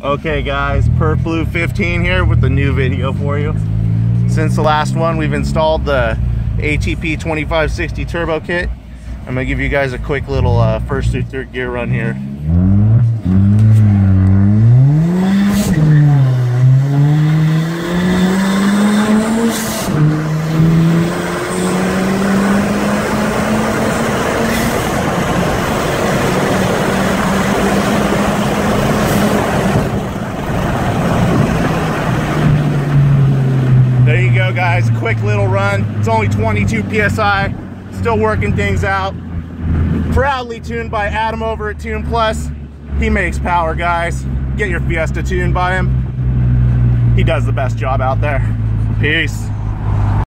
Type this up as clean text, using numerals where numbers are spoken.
Okay guys, Perf Blue 15 here with a new video for you. Since the last one, we've installed the ATP 2560 turbo kit. I'm gonna give you guys a quick little first through third gear run here. There you go guys, quick little run. It's only 22 PSI, still working things out. Proudly tuned by Adam over at Tune Plus. He makes power, guys. Get your Fiesta tuned by him. He does the best job out there. Peace.